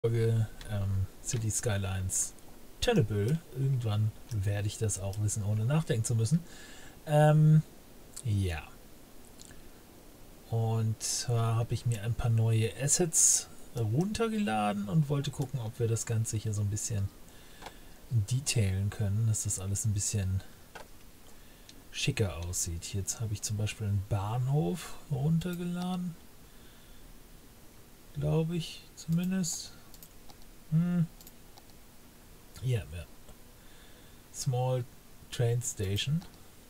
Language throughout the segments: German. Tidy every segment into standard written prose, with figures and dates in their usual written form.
Folge City Skylines Tenable. Irgendwann werde ich das auch wissen, ohne nachdenken zu müssen. Ja. Und zwar habe ich mir ein paar neue Assets runtergeladen und wollte gucken, ob wir das Ganze hier so ein bisschen detailen können, dass das alles ein bisschen schicker aussieht. Jetzt habe ich zum Beispiel einen Bahnhof runtergeladen. Glaube ich zumindest. Ja. Small Train Station.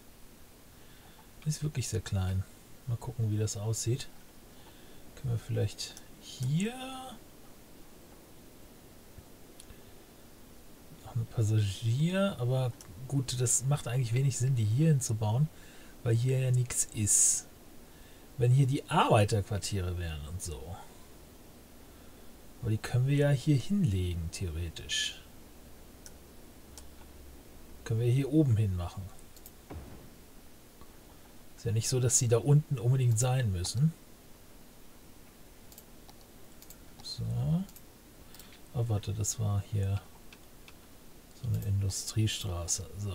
Ist wirklich sehr klein. Mal gucken, wie das aussieht. Können wir vielleicht hier noch ein Passagier, aber gut, das macht eigentlich wenig Sinn, die hier hinzubauen, weil hier ja nichts ist. Wenn hier die Arbeiterquartiere wären und so. Aber die können wir ja hier hinlegen, theoretisch. Können wir hier oben hin machen. Ist ja nicht so, dass sie da unten unbedingt sein müssen. So. Oh, warte, das war hier so eine Industriestraße. So.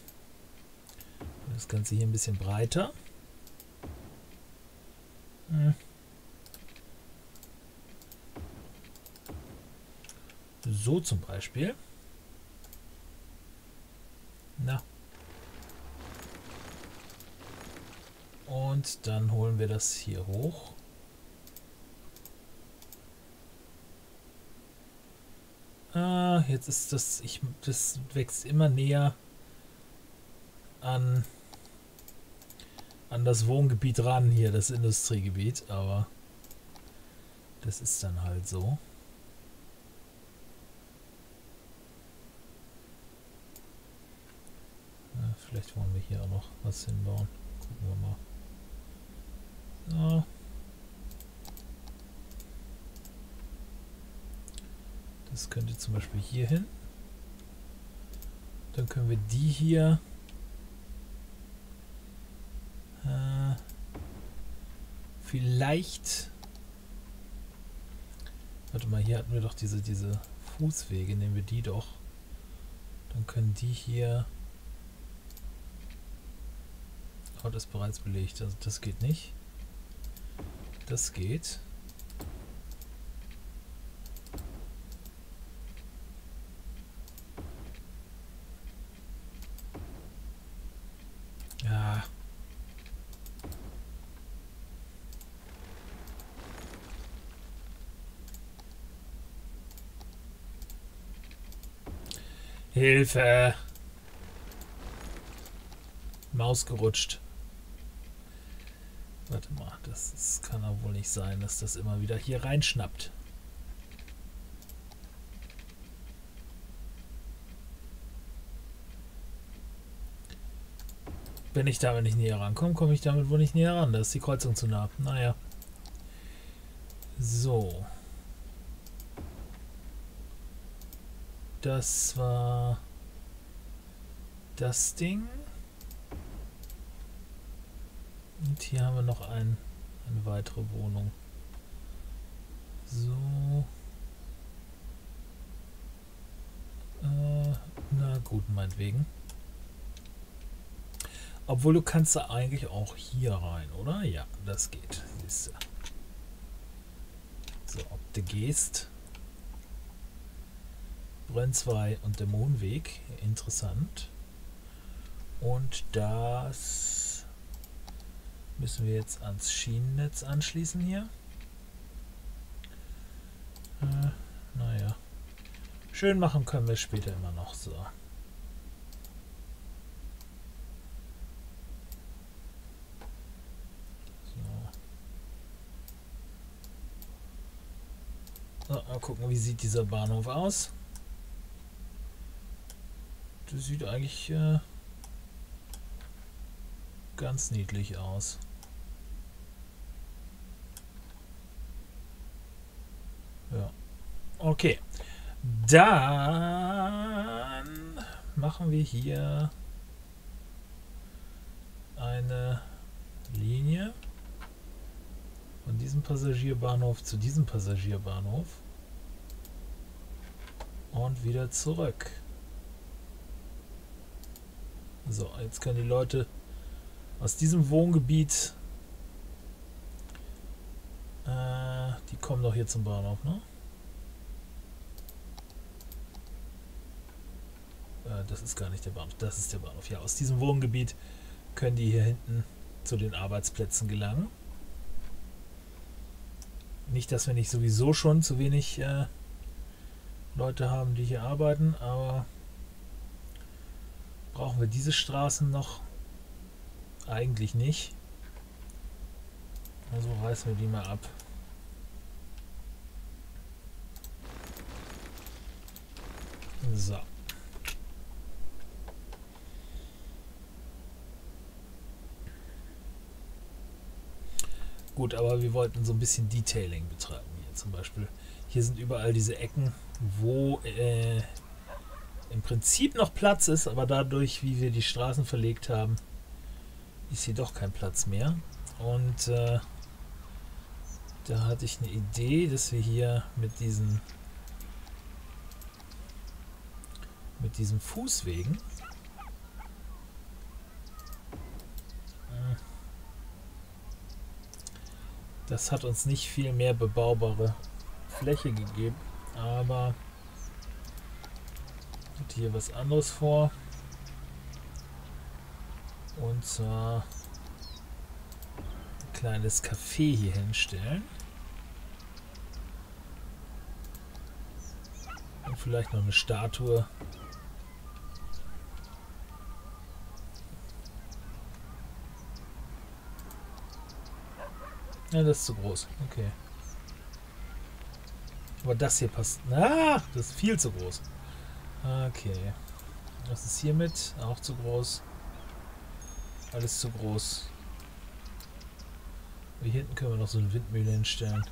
Das Ganze hier ein bisschen breiter. So zum Beispiel. Na. Und dann holen wir das hier hoch. Jetzt ist das, das wächst immer näher an das Wohngebiet ran hier, das Industriegebiet, aber das ist dann halt so. Vielleicht wollen wir hier auch noch was hinbauen. Gucken wir mal. So. Das könnte zum Beispiel hier hin. Dann können wir die hier vielleicht. Warte mal, hier hatten wir doch diese Fußwege. Nehmen wir die doch. Dann können die hier. Oh, das ist bereits belegt. Also das geht nicht. Das geht. Ja. Hilfe! Maus gerutscht. Warte mal, das kann doch wohl nicht sein, dass das immer wieder hier reinschnappt. Wenn ich damit nicht näher rankomme, komme ich damit wohl nicht näher ran. Da ist die Kreuzung zu nah. Naja. So. Das war das Ding. Und hier haben wir noch eine weitere Wohnung. So. Na gut, meinetwegen. Obwohl du kannst da eigentlich auch hier rein, oder? Ja, das geht. Siehst du. So, ob du gehst. Brenn 2 und der Mondweg. Interessant. Und das müssen wir jetzt ans Schienennetz anschließen hier. Naja. Schön machen können wir später immer noch so. So, mal gucken, wie sieht dieser Bahnhof aus. Das sieht eigentlich ganz niedlich aus. Ja. Okay. Dann machen wir hier eine Linie von diesem Passagierbahnhof zu diesem Passagierbahnhof. Und wieder zurück. So, jetzt können die Leute aus diesem Wohngebiet, die kommen doch hier zum Bahnhof, ne? Das ist gar nicht der Bahnhof, das ist der Bahnhof. Ja, aus diesem Wohngebiet können die hier hinten zu den Arbeitsplätzen gelangen. Nicht, dass wir nicht sowieso schon zu wenig Leute haben, die hier arbeiten, aber brauchen wir diese Straßen noch? Eigentlich nicht. Also reißen wir die mal ab. So. Gut, aber wir wollten so ein bisschen Detailing betreiben hier zum Beispiel. Hier sind überall diese Ecken, wo im Prinzip noch Platz ist, aber dadurch, wie wir die Straßen verlegt haben, ist hier doch kein Platz mehr. Und da hatte ich eine Idee, dass wir hier mit diesen Fußwegen das hat uns nicht viel mehr bebaubare Fläche gegeben, aber hat hier was anderes vor. Und zwar ein kleines Café hier hinstellen. Und vielleicht noch eine Statue. Ja, das ist zu groß. Okay. Aber das hier passt. Ah, das ist viel zu groß. Okay. Was ist hiermit? Auch zu groß. Alles zu groß. Hier hinten können wir noch so eine Windmühle hinstellen.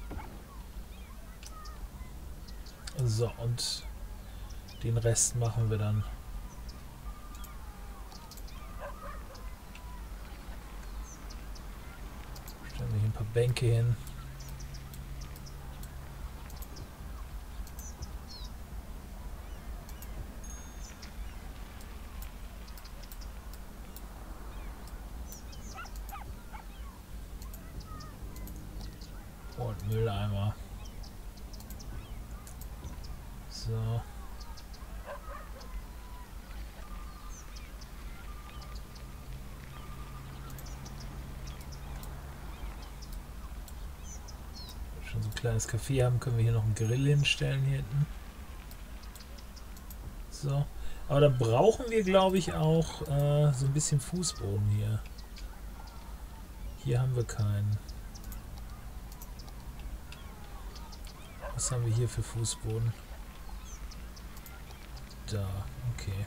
So, und den Rest machen wir dann. Stellen wir hier ein paar Bänke hin. Und Mülleimer. So. Schon so ein kleines Café haben, können wir hier noch einen Grill hinstellen hier hinten. So. Aber da brauchen wir, glaube ich, auch so ein bisschen Fußboden hier. Hier haben wir keinen. Was haben wir hier für Fußboden? Da, okay.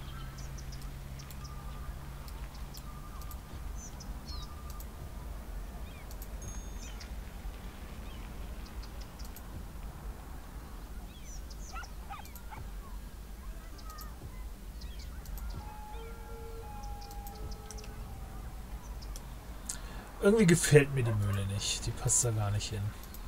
Irgendwie gefällt mir die Mühle nicht. Die passt da gar nicht hin.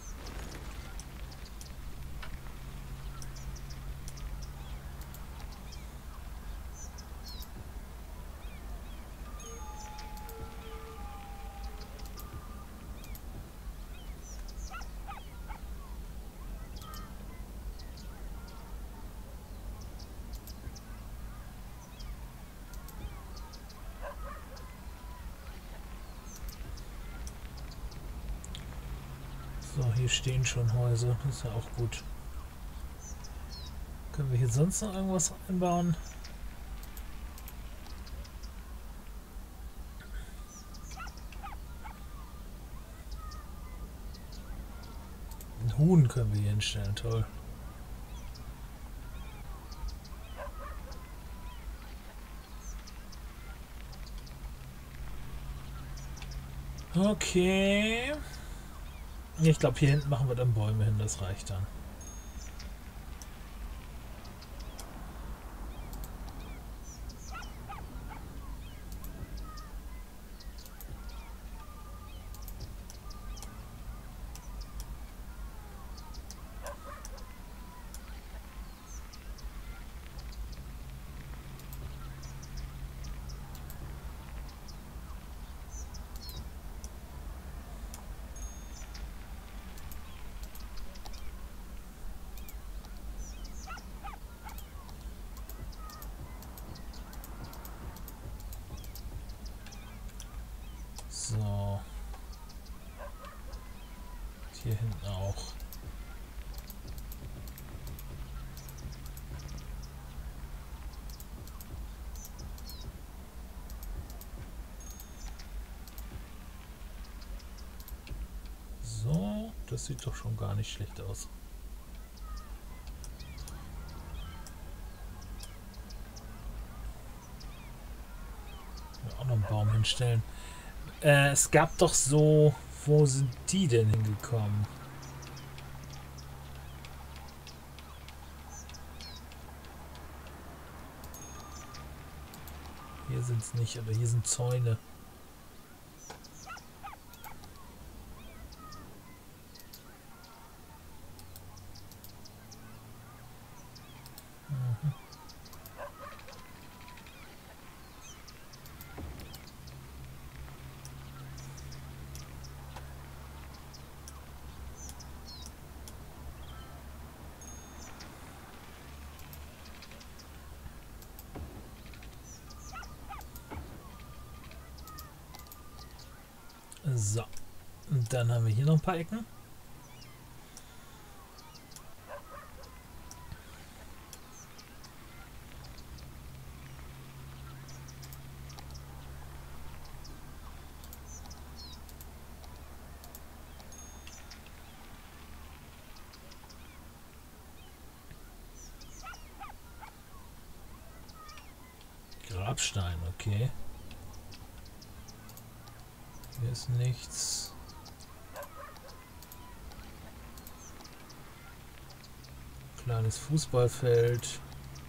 So, hier stehen schon Häuser. Das ist ja auch gut. Können wir hier sonst noch irgendwas einbauen? Ein Huhn können wir hier hinstellen. Toll. Okay. Ich glaube, hier hinten machen wir dann Bäume hin. Das reicht dann. Hier hinten auch. So, das sieht doch schon gar nicht schlecht aus. Auch noch einen Baum hinstellen. Es gab doch so... Wo sind die denn hingekommen? Hier sind es nicht, aber hier sind Zäune. So, und dann haben wir hier noch ein paar Ecken. Grabstein, okay. Hier ist nichts. Kleines Fußballfeld.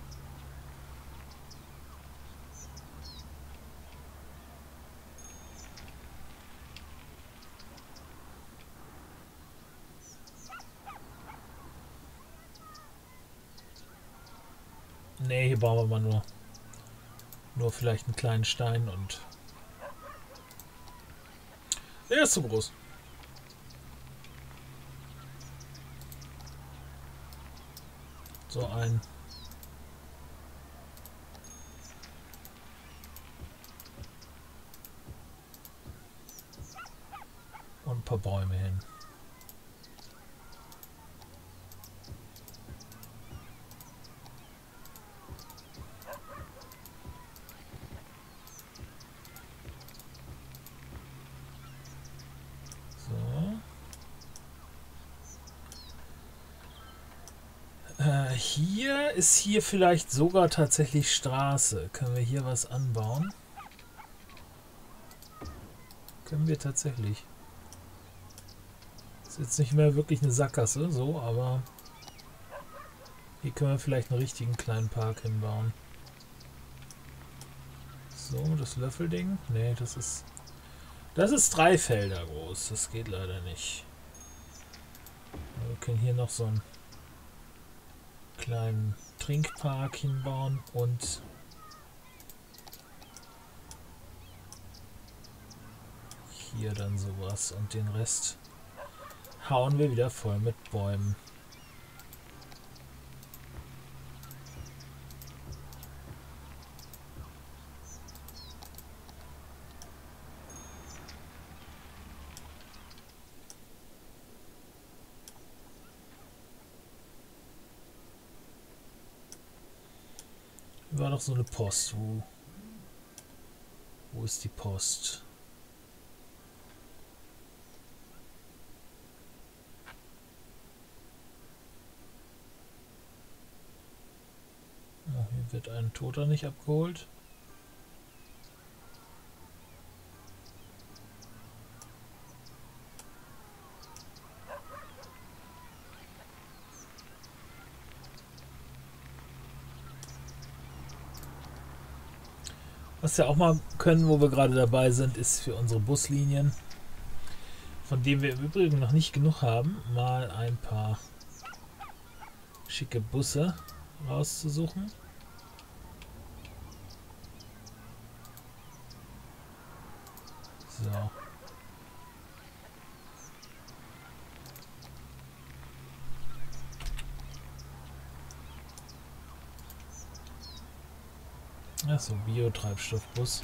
Nee, hier bauen wir mal nur vielleicht einen kleinen Stein und... Der ist zu groß. So ein... Und ein paar Bäume hin. Hier ist hier vielleicht sogar tatsächlich Straße. Können wir hier was anbauen? Können wir tatsächlich. Ist jetzt nicht mehr wirklich eine Sackgasse, so, aber hier können wir vielleicht einen richtigen kleinen Park hinbauen. So, das Löffelding. Nee, das ist 3 Felder groß. Das geht leider nicht. Wir können hier noch so einen kleinen Trinkpark hinbauen und hier dann sowas und den Rest hauen wir wieder voll mit Bäumen. War doch so eine Post. Wo ist die Post? Oh, hier wird ein Toter nicht abgeholt. Was wir auch mal können, wo wir gerade dabei sind, ist für unsere Buslinien, von denen wir im Übrigen noch nicht genug haben, mal ein paar schicke Busse rauszusuchen. So. Achso, Biotreibstoffbus.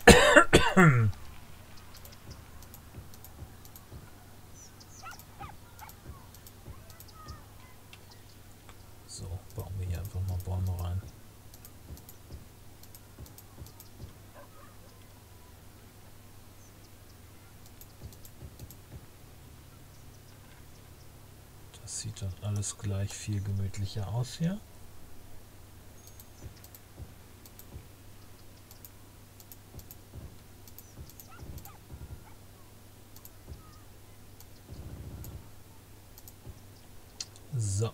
So, bauen wir hier einfach mal Bäume rein. Das sieht dann alles gleich viel gemütlicher aus hier. So.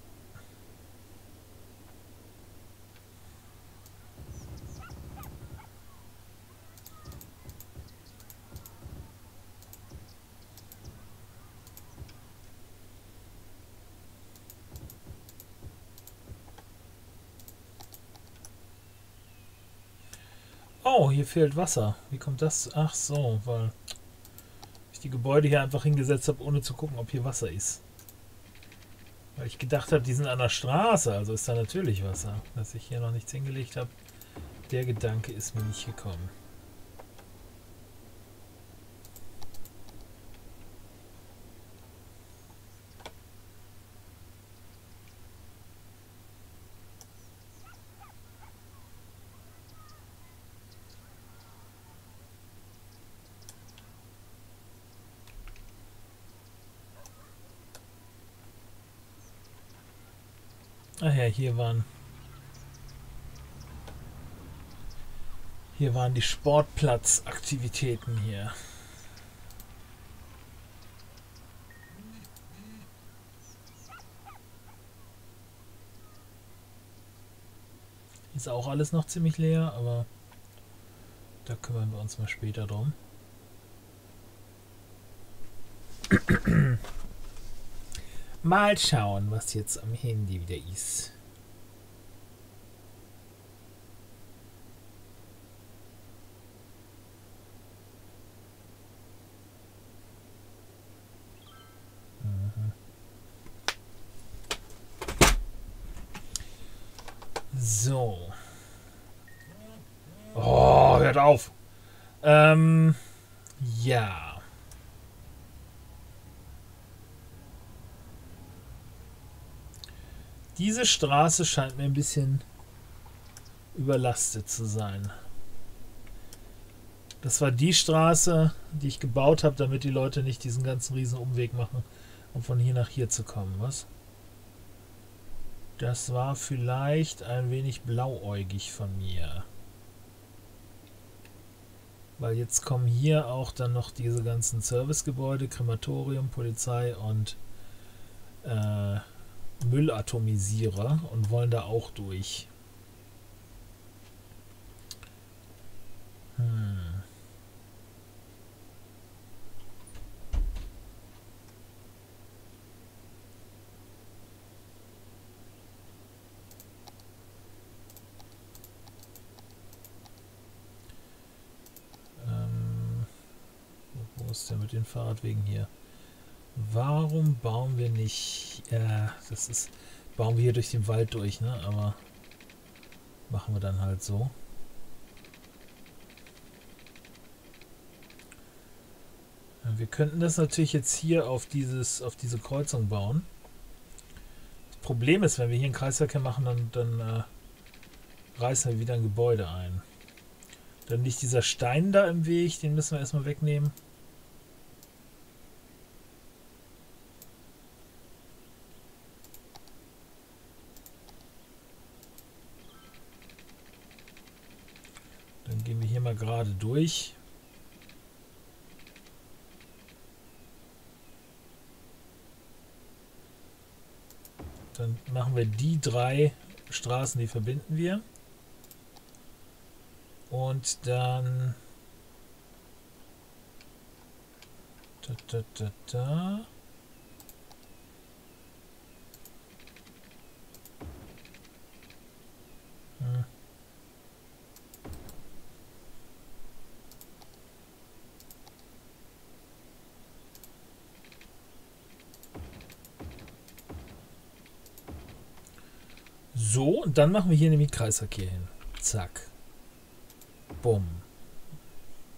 Oh, hier fehlt Wasser. Wie kommt das? Ach so, weil ich die Gebäude hier einfach hingesetzt habe, ohne zu gucken, ob hier Wasser ist. Weil ich gedacht habe, die sind an der Straße, also ist da natürlich Wasser. Dass ich hier noch nichts hingelegt habe, der Gedanke ist mir nicht gekommen. Ach ja, hier waren die Sportplatzaktivitäten hier. Ist auch alles noch ziemlich leer, aber da kümmern wir uns mal später drum. Mal schauen, was jetzt am Handy wieder ist. So. Oh, hört auf. Ja. Diese Straße scheint mir ein bisschen überlastet zu sein. Das war die Straße, die ich gebaut habe, damit die Leute nicht diesen ganzen riesen Umweg machen, um von hier nach hier zu kommen. Was? Das war vielleicht ein wenig blauäugig von mir. Weil jetzt kommen hier auch dann noch diese ganzen Servicegebäude, Krematorium, Polizei und Müllatomisierer und wollen da auch durch. Wo ist der mit den Fahrradwegen hier? Warum bauen wir nicht... bauen wir hier durch den Wald durch, ne? Aber machen wir dann halt so. Wir könnten das natürlich jetzt hier auf diese Kreuzung bauen. Das Problem ist, wenn wir hier einen Kreisverkehr machen, dann reißen wir wieder ein Gebäude ein. Dann liegt dieser Stein da im Weg, den müssen wir erstmal wegnehmen. Dann gehen wir hier mal gerade durch. Dann machen wir die 3 Straßen, die verbinden wir. Und dann... So, und dann machen wir hier nämlich Kreisverkehr hin. Zack. Bumm.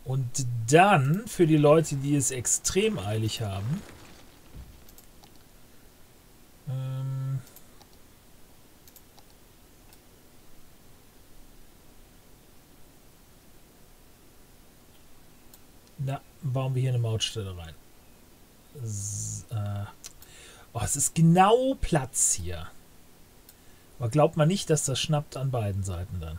Und dann für die Leute, die es extrem eilig haben, bauen wir hier eine Mautstelle rein. Oh, es ist genau Platz hier. Aber glaubt man nicht, dass das schnappt an beiden Seiten dann.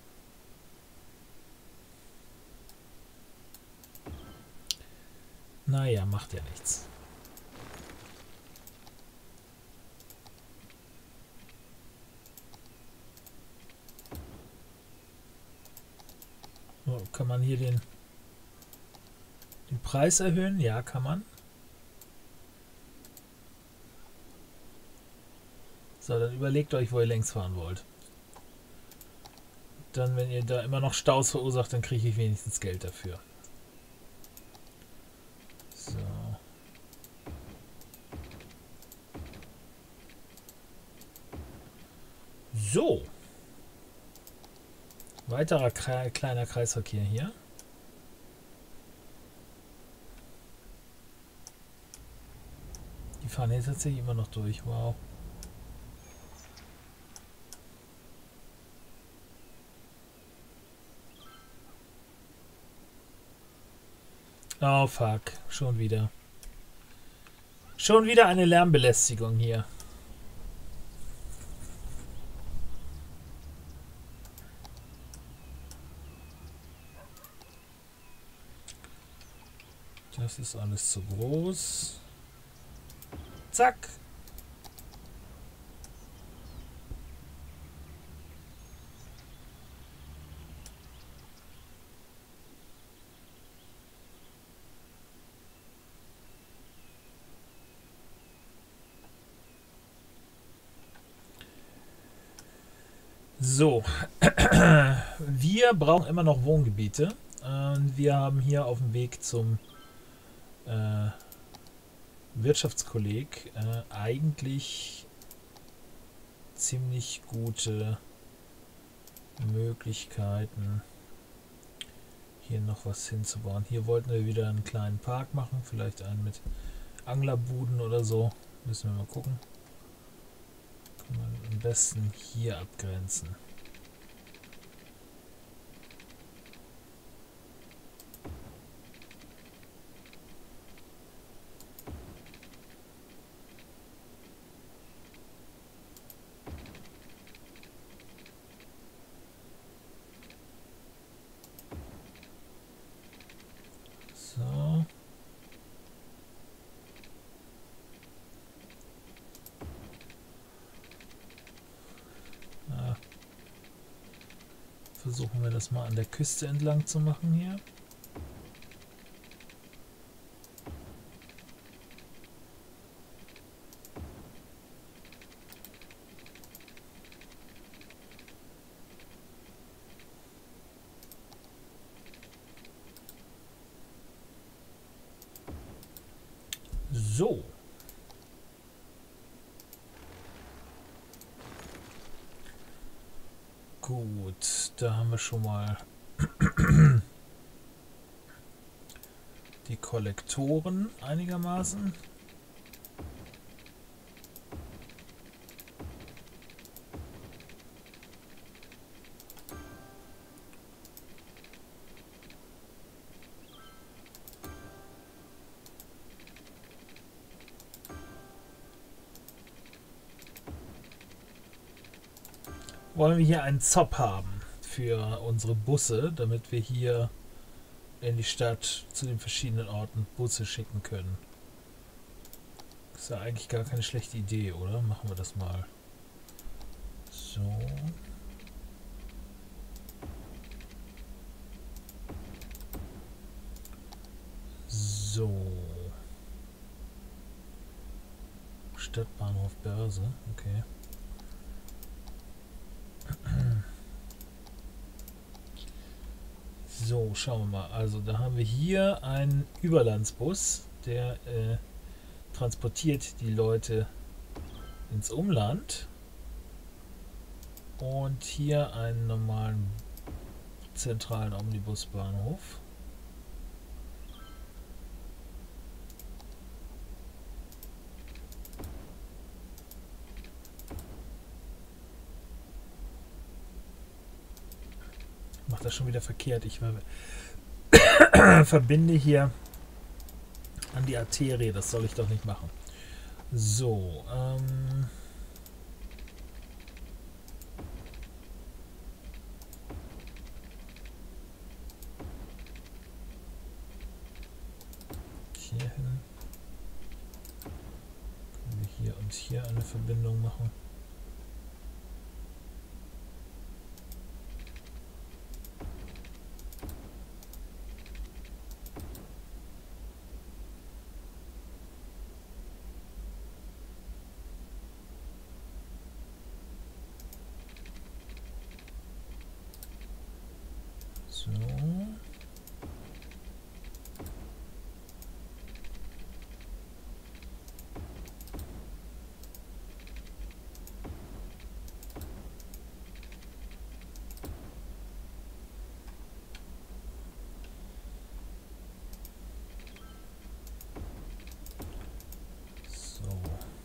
Naja, macht ja nichts. So, kann man hier den Preis erhöhen? Ja, kann man. So, dann überlegt euch, wo ihr längs fahren wollt. Dann, wenn ihr da immer noch Staus verursacht, dann kriege ich wenigstens Geld dafür. So. So. Weiterer kleiner Kreisverkehr hier. Die fahren hier tatsächlich immer noch durch. Wow. Oh fuck, schon wieder. Schon wieder eine Lärmbelästigung hier. Das ist alles zu groß. Zack. So, wir brauchen immer noch Wohngebiete. Wir haben hier auf dem Weg zum Wirtschaftskolleg eigentlich ziemlich gute Möglichkeiten, hier noch was hinzubauen. Hier wollten wir wieder einen kleinen Park machen, vielleicht einen mit Anglerbuden oder so. Müssen wir mal gucken. Kann man am besten hier abgrenzen. So. Versuchen wir das mal an der Küste entlang zu machen hier. So. Gut, da haben wir schon mal die Kollektoren einigermaßen. Wollen wir hier einen Zopp haben für unsere Busse, damit wir hier in die Stadt zu den verschiedenen Orten Busse schicken können. Ist ja eigentlich gar keine schlechte Idee, oder? Machen wir das mal. So. So. Stadtbahnhof Börse, okay. So, schauen wir mal. Also da haben wir hier einen Überlandsbus, der transportiert die Leute ins Umland. Und hier einen normalen zentralen Omnibusbahnhof. mache das schon wieder verkehrt. Ich verbinde hier an die Arterie. Das soll ich doch nicht machen. So, hier hin. Können wir hier und hier eine Verbindung machen. So. So.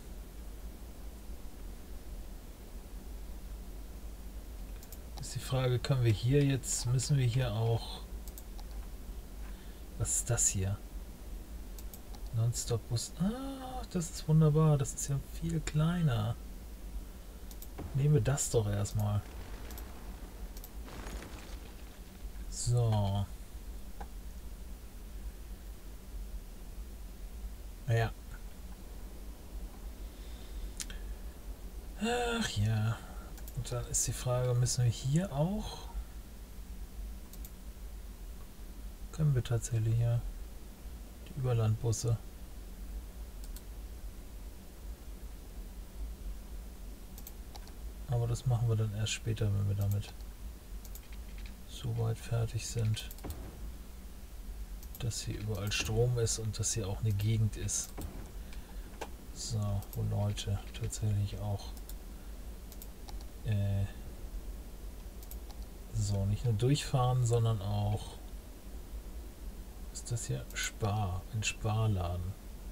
Ist die Frage, können wir hier jetzt, müssen wir hier auch, was ist das hier? Non-Stop-Bus. Ah, das ist wunderbar, das ist ja viel kleiner. Nehmen wir das doch erstmal. So. Ja. Ach ja. Und dann ist die Frage, müssen wir hier auch? Können wir tatsächlich ja. Die Überlandbusse. Aber das machen wir dann erst später, wenn wir damit so weit fertig sind, dass hier überall Strom ist und dass hier auch eine Gegend ist. So, wo Leute tatsächlich auch so nicht nur durchfahren, sondern auch, ist das hier ein Sparladen.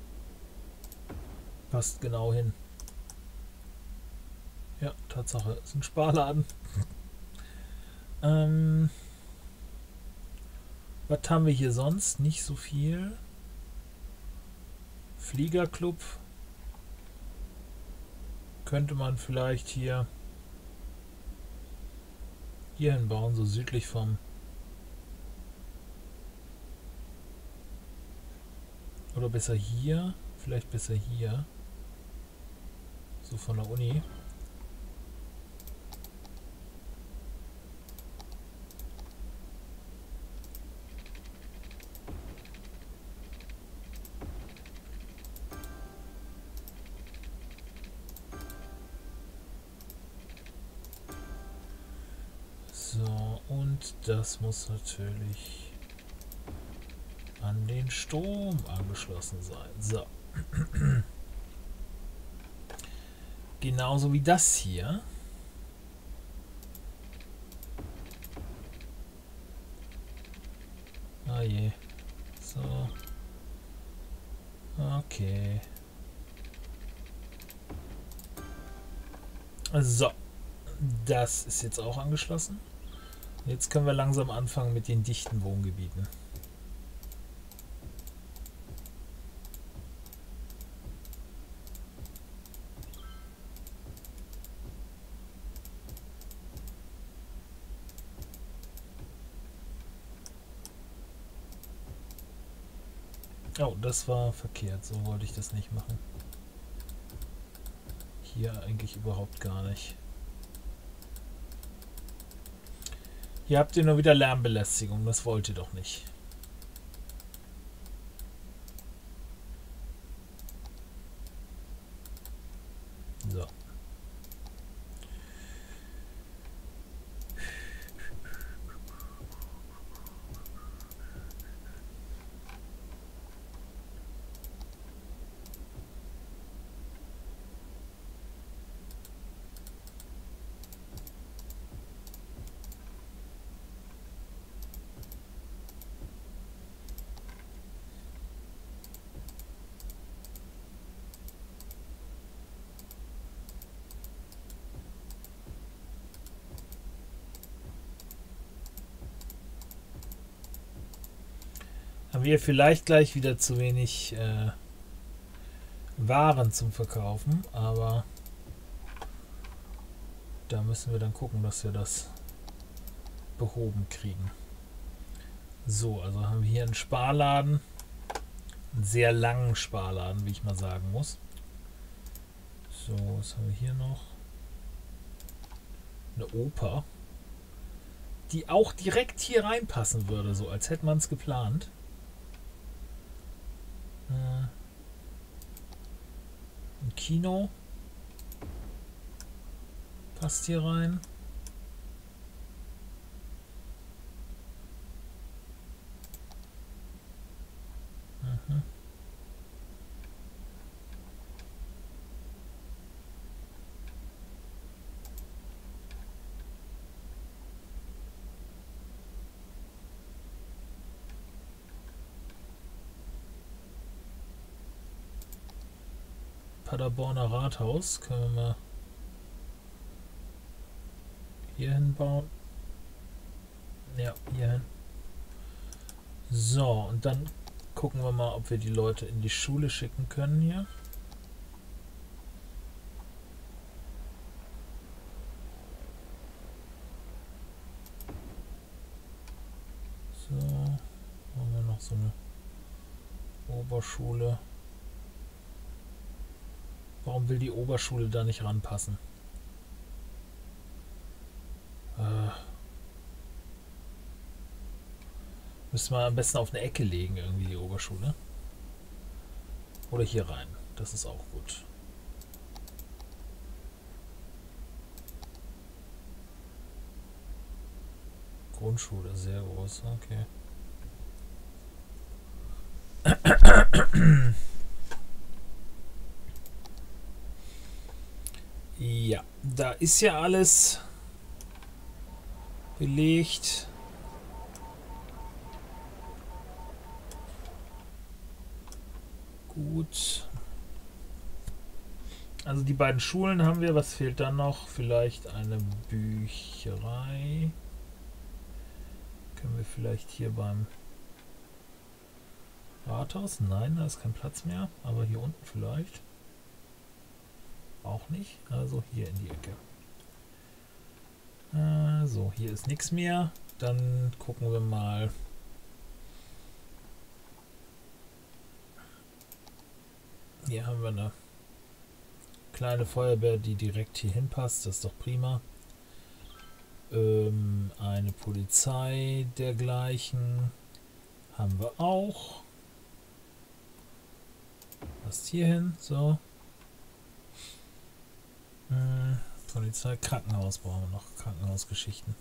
Passt genau hin. Ja, Tatsache, ist ein Sparladen. Was haben wir hier sonst? Nicht so viel. Fliegerclub. Könnte man vielleicht hier hinbauen, so südlich vom. Oder besser hier. Vielleicht besser hier. So von der Uni. So, und das muss natürlich an den Strom angeschlossen sein. So. Genauso wie das hier. Ah je. So. Okay. So. Das ist jetzt auch angeschlossen. Jetzt können wir langsam anfangen mit den dichten Wohngebieten. Oh, das war verkehrt. So wollte ich das nicht machen. Hier eigentlich überhaupt gar nicht. Hier habt ihr nur wieder Lärmbelästigung. Das wollt ihr doch nicht. So. Haben wir vielleicht gleich wieder zu wenig Waren zum Verkaufen, aber da müssen wir dann gucken, dass wir das behoben kriegen. So, also haben wir hier einen Sparladen. Einen sehr langen Sparladen, wie ich mal sagen muss. So, was haben wir hier noch? Eine Oper, die auch direkt hier reinpassen würde, so als hätte man es geplant. Ein Kino passt hier rein. Paderborner Rathaus können wir mal hier hinbauen. Ja, hier hin. So, und dann gucken wir mal, ob wir die Leute in die Schule schicken können hier. So, haben wir noch so eine Oberschule. Warum will die Oberschule da nicht ranpassen? Müssen wir am besten auf eine Ecke legen, irgendwie die Oberschule. Oder hier rein. Das ist auch gut. Grundschule, sehr groß. Okay. Ja, da ist ja alles belegt. Gut. Also die beiden Schulen haben wir. Was fehlt dann noch? Vielleicht eine Bücherei. Können wir vielleicht hier beim Rathaus? Nein, da ist kein Platz mehr. Aber hier unten vielleicht. Auch nicht. Also hier in die Ecke. So, hier ist nichts mehr. Dann gucken wir mal. Hier haben wir eine kleine Feuerwehr, die direkt hier hinpasst. Das ist doch prima. Eine Polizei dergleichen haben wir auch. Passt hier hin. So. Polizei, Krankenhaus brauchen wir noch. Krankenhausgeschichten.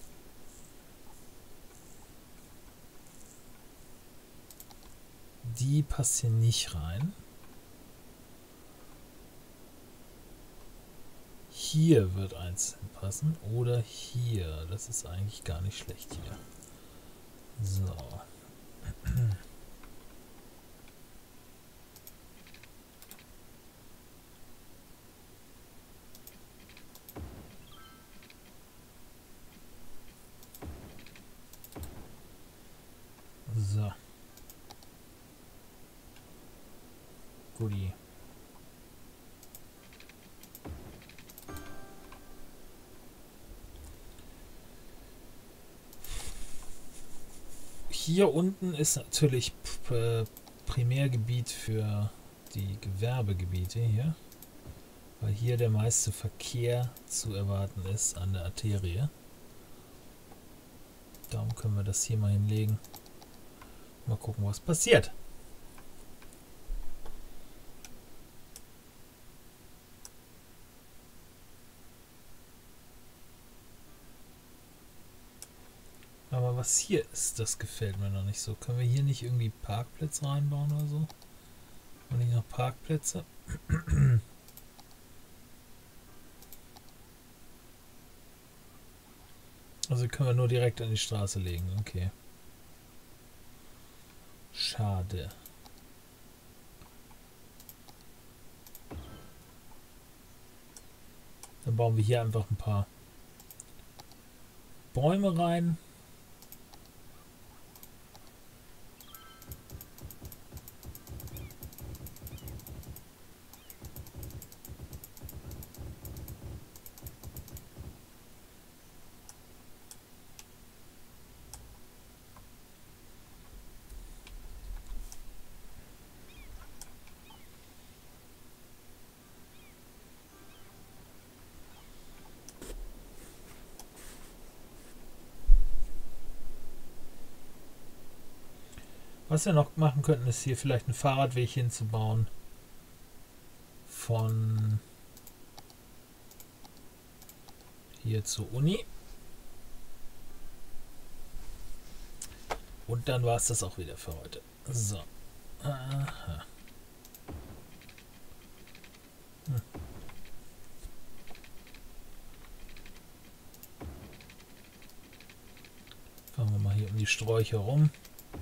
Die passt hier nicht rein. Hier wird eins passen. Oder hier. Das ist eigentlich gar nicht schlecht hier. So. So. Guti. Hier unten ist natürlich Primärgebiet für die Gewerbegebiete hier, weil hier der meiste Verkehr zu erwarten ist an der Arterie. Darum können wir das hier mal hinlegen. Mal gucken, was passiert. Aber was hier ist, das gefällt mir noch nicht so. Können wir hier nicht irgendwie Parkplätze reinbauen oder so? Und nicht noch Parkplätze? Also können wir nur direkt an die Straße legen. Okay. Schade. Dann bauen wir hier einfach ein paar Bäume rein. Was wir noch machen könnten, ist hier vielleicht einen Fahrradweg hinzubauen. Von hier zur Uni. Und dann war es das auch wieder für heute. So. Aha. Fahren wir mal hier um die Sträucher rum.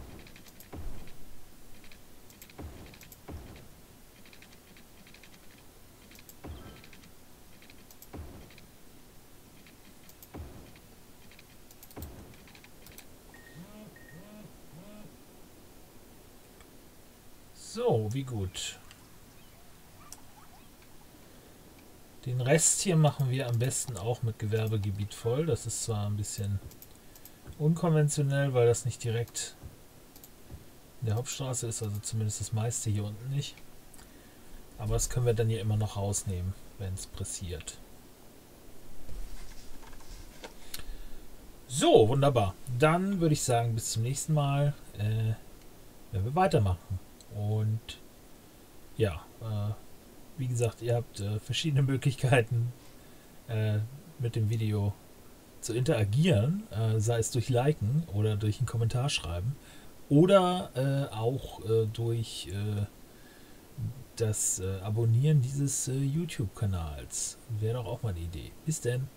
So, wie gut. Den Rest hier machen wir am besten auch mit Gewerbegebiet voll. Das ist zwar ein bisschen unkonventionell, weil das nicht direkt in der Hauptstraße ist, also zumindest das meiste hier unten nicht. Aber das können wir dann hier immer noch rausnehmen, wenn es pressiert. So, wunderbar. Dann würde ich sagen, bis zum nächsten Mal, wenn wir weitermachen. Und ja, wie gesagt, ihr habt verschiedene Möglichkeiten mit dem Video zu interagieren, sei es durch Liken oder durch einen Kommentar schreiben oder auch durch das Abonnieren dieses YouTube-Kanals. Wäre doch auch mal eine Idee. Bis denn.